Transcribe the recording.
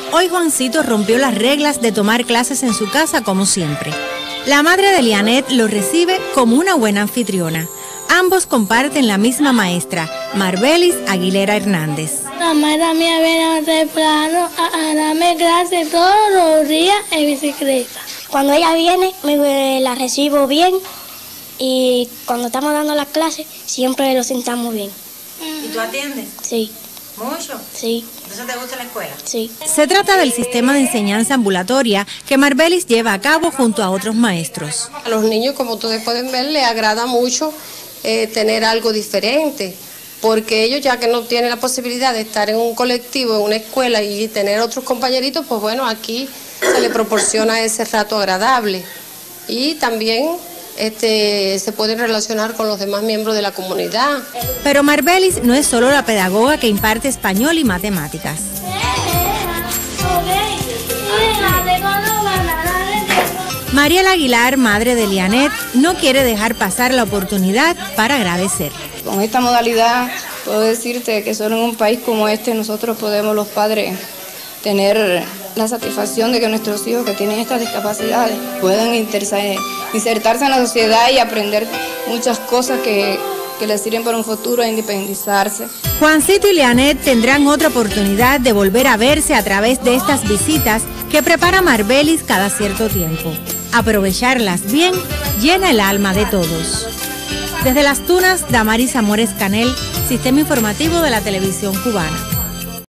Hoy Juancito rompió las reglas de tomar clases en su casa como siempre. La madre de Lianet lo recibe como una buena anfitriona. Ambos comparten la misma maestra, Marbelis Aguilera Hernández. La maestra mía viene temprano a darme clases todos los días en bicicleta. Cuando ella viene, la recibo bien y cuando estamos dando las clases, siempre lo sentamos bien. ¿Y tú atiendes? Sí. ¿Mucho? Sí. ¿Entonces te gusta la escuela? Sí. Se trata del sistema de enseñanza ambulatoria que Marbelis lleva a cabo junto a otros maestros. A los niños, como ustedes pueden ver, les agrada mucho tener algo diferente, porque ellos, ya que no tienen la posibilidad de estar en un colectivo, en una escuela y tener otros compañeritos, pues bueno, aquí se les proporciona ese rato agradable y también se pueden relacionar con los demás miembros de la comunidad. Pero Marbelis no es solo la pedagoga que imparte español y matemáticas. Mariela Aguilar, madre de Lianet, no quiere dejar pasar la oportunidad para agradecer. Con esta modalidad puedo decirte que solo en un país como este nosotros podemos, los padres, tener la satisfacción de que nuestros hijos que tienen estas discapacidades puedan insertarse en la sociedad y aprender muchas cosas que les sirven para un futuro e independizarse. Juancito y Lianet tendrán otra oportunidad de volver a verse a través de estas visitas que prepara Marbelis cada cierto tiempo. Aprovecharlas bien llena el alma de todos. Desde Las Tunas, Damaris Amores Canel, Sistema Informativo de la Televisión Cubana.